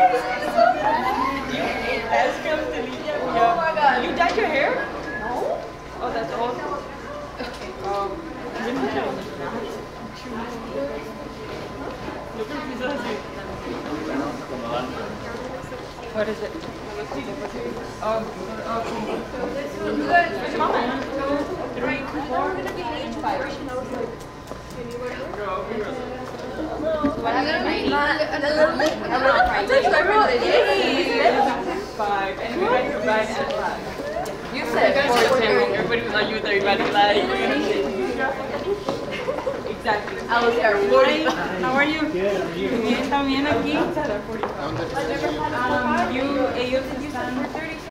That's from Celia. Oh my god. You dyed your hair? No. Oh, that's awesome. What is it? Where's mama? 3, 4. What happened? 5. And we went to ride at 5. You said 4:30. Everybody was on you, everybody like. Exactly. I was there. How are you? Good. How are you? Bien, también aquí. You, ellos están